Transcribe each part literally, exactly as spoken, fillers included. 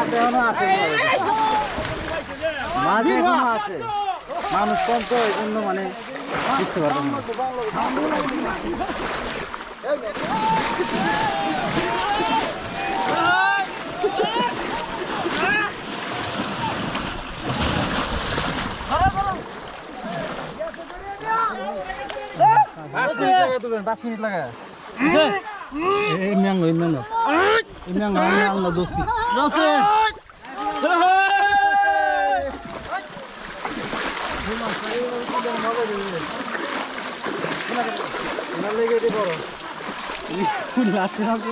এখনো আছে মাছ এখনো আছে মানুষ কম তো এই জন্য মানে বুঝতে পারবেন না পাঁচ মিনিট লাগা এই ম্যাঙ্গো এই ম্যাঙ্গো এই ম্যাঙ্গো ম্যাঙ্গো দোস্তি দোস্তি না লেগে দে বড় লাস্টে আছে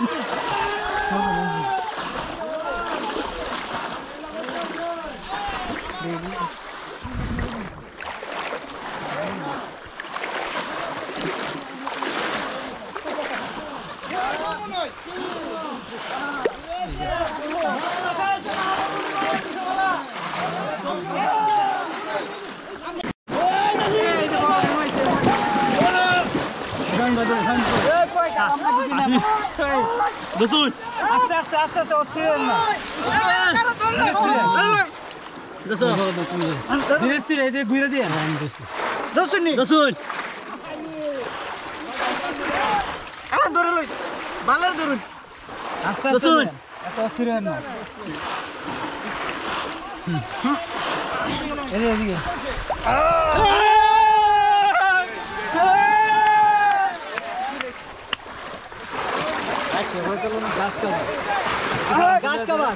দসুন আস্তে আস্তে আস্তে আস্তে অস্থির না দসুন ধীরে ধীরে এই যে ঘুরে দিয়ে দসুন দসুন আরে ধরে লই ভালো ধরুন আস্তে আস্তে এত অস্থির না এই যে এদিকে গাছ কাবার গাছ কাবার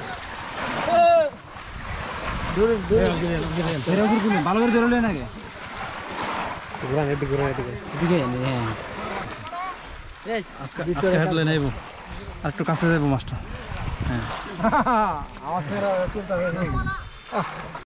দূরে দূরে দূরে দূরে ভালো করে ধরলে নাকি ঘোরা এদিকে ঘোরা এদিকে এদিকে হ্যাঁ এই আজকে আজকে হাঁটলে নাইবো আর একটু কাছে যাবো মাছটা হ্যাঁ আমার ফেরা চিন্তা নেই